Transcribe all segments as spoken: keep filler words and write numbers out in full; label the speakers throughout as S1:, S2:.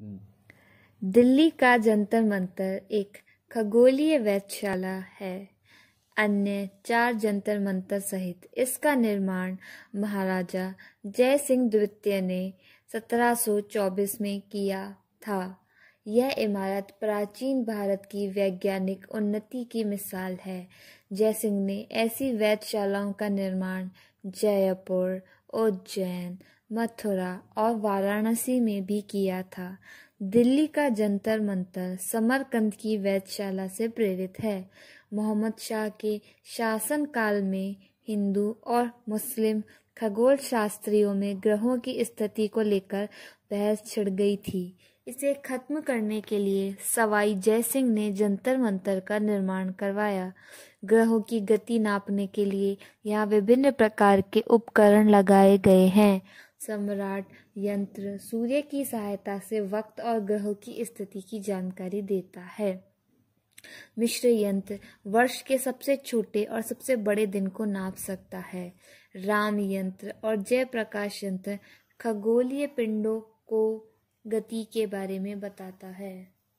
S1: दिल्ली का जंतर मंतर एक खगोलीय वेधशाला है। अन्य चार जंतर मंतर सहित इसका निर्माण महाराजा जय सिंह द्वितीय ने सत्रह सौ चौबीस में किया था। यह इमारत प्राचीन भारत की वैज्ञानिक उन्नति की मिसाल है। जय सिंह ने ऐसी वेधशालाओं का निर्माण जयपुर, उज्जैन, मथुरा और वाराणसी में भी किया था। दिल्ली का जंतर मंतर समरकंद की वेधशाला से प्रेरित है। मोहम्मद शाह के शासनकाल में हिंदू और मुस्लिम खगोल शास्त्रियों में ग्रहों की स्थिति को लेकर बहस छिड़ गई थी। इसे खत्म करने के लिए सवाई जय सिंह ने जंतर मंतर का निर्माण करवाया। ग्रहों की गति नापने के लिए यहाँ विभिन्न प्रकार के उपकरण लगाए गए हैं। सम्राट यंत्र सूर्य की सहायता से वक्त और ग्रहों की स्थिति की जानकारी देता है। मिश्र यंत्र वर्ष के सबसे छोटे और सबसे बड़े दिन को नाप सकता है। राम यंत्र और जय प्रकाश यंत्र खगोलीय पिंडों को गति के बारे में बताता है।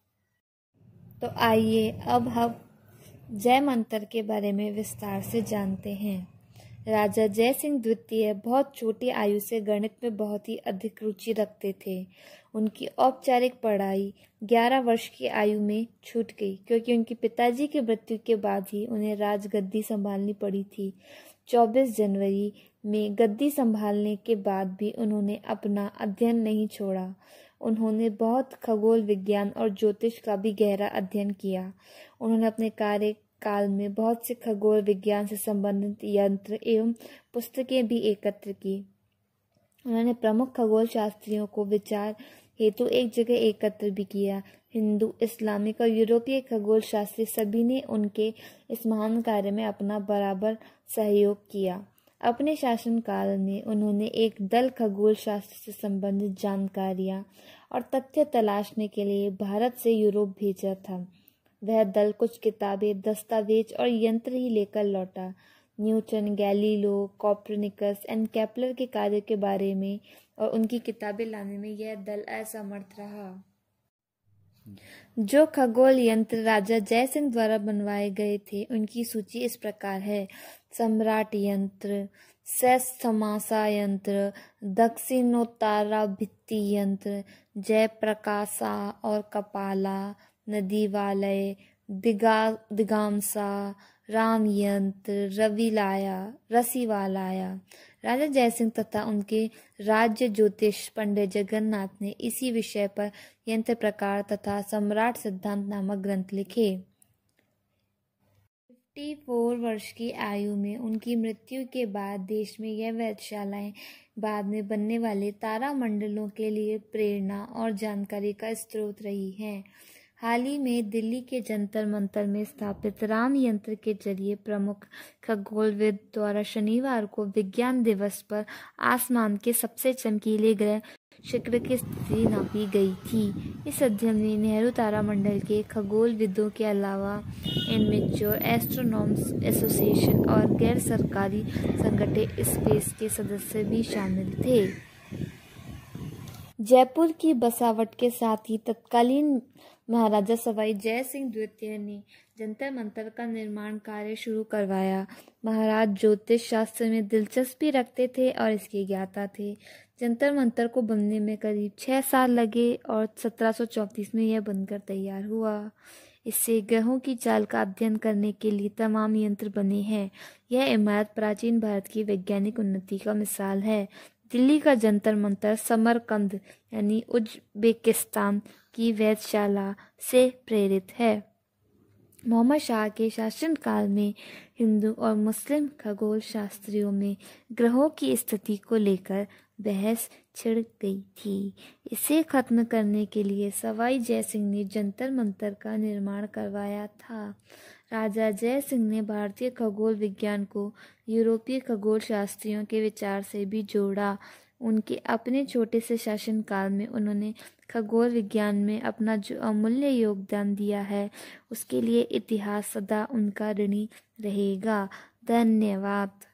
S1: तो आइए अब हम जय मंत्र के बारे में विस्तार से जानते हैं। राजा जय सिंह द्वितीय बहुत छोटी आयु से गणित में बहुत ही अधिक रुचि रखते थे। उनकी औपचारिक पढ़ाई ग्यारह वर्ष की आयु में छूट गई, क्योंकि उनके पिताजी की मृत्यु के बाद ही उन्हें राजगद्दी संभालनी पड़ी थी। चौबीस जनवरी में गद्दी संभालने के बाद भी उन्होंने अपना अध्ययन नहीं छोड़ा। उन्होंने बहुत खगोल विज्ञान और ज्योतिष का भी गहरा अध्ययन किया। उन्होंने अपने कार्य काल में बहुत से खगोल विज्ञान से संबंधित यंत्र एवं पुस्तकें भी एकत्र की। उन्होंने प्रमुख खगोल शास्त्रियों को विचार हेतु एक जगह एकत्र भी किया। हिंदू, इस्लामिक और यूरोपीय खगोल शास्त्री सभी ने उनके इस महान कार्य में अपना बराबर सहयोग किया। अपने शासनकाल में उन्होंने एक दल खगोल शास्त्र से संबंधित जानकारियां और तथ्य तलाशने के लिए भारत से यूरोप भेजा था। वह दल कुछ किताबें, दस्तावेज और यंत्र ही लेकर लौटा। Newton, Galileo, Copernicus and Kepler के कार्य के बारे में और उनकी किताबें लाने में यह दल असमर्थ रहा। जो खगोल यंत्र राजा जय सिंह द्वारा बनवाए गए थे उनकी सूची इस प्रकार है। सम्राट यंत्र, सैस्थमासा यंत्र, दक्षिणोत्तारा भित्ति यंत्र, जय प्रकाशा और कपाला, नदीवालय, दिगा दिगामसा, राम यंत्र, रविलाया रसीवालाया। राजा जयसिंह तथा उनके राज्य ज्योतिष पंडित जगन्नाथ ने इसी विषय पर यंत्र प्रकार तथा सम्राट सिद्धांत नामक ग्रंथ लिखे। चौवन वर्ष की आयु में उनकी मृत्यु के बाद देश में यह वेधशालाएं बाद में बनने वाले तारामंडलों के लिए प्रेरणा और जानकारी का स्रोत रही हैं। हाल ही में दिल्ली के जंतर मंतर में स्थापित राम यंत्र के जरिए प्रमुख खगोलविद द्वारा शनिवार को विज्ञान दिवस पर आसमान के सबसे चमकीले ग्रह शुक्र की स्थिति नापी गई थी। इस अध्ययन में नेहरू तारामंडल के खगोलविदों के अलावा इनमेच्योर एस्ट्रोनॉम्स एसोसिएशन और गैर सरकारी संगठन स्पेस के सदस्य भी शामिल थे। जयपुर की बसावट के साथ ही तत्कालीन महाराजा सवाई जय सिंह द्वितीय ने जंतर मंतर का निर्माण कार्य शुरू करवाया। महाराज ज्योतिष शास्त्र में दिलचस्पी रखते थे और इसके ज्ञाता थे। जंतर मंतर को बनने में करीब छः साल लगे और सत्रह सौ चौंतीस में यह बनकर तैयार हुआ। इससे ग्रहों की चाल का अध्ययन करने के लिए तमाम यंत्र बने हैं। यह इमारत प्राचीन भारत की वैज्ञानिक उन्नति का मिसाल है। दिल्ली का जंतर मंतर समरकंद यानी उज्बेकिस्तान की वेधशाला से प्रेरित है। मोहम्मद शाह के शासनकाल में हिंदू और मुस्लिम खगोल शास्त्रियों में ग्रहों की स्थिति को लेकर बहस छिड़ गई थी। इसे खत्म करने के लिए सवाई जय सिंह ने जंतर मंतर का निर्माण करवाया था। राजा जय सिंह ने भारतीय खगोल विज्ञान को यूरोपीय खगोल शास्त्रियों के विचार से भी जोड़ा। उनके अपने छोटे से शासनकाल में उन्होंने खगोल विज्ञान में अपना जो अमूल्य योगदान दिया है उसके लिए इतिहास सदा उनका ऋणी रहेगा। धन्यवाद।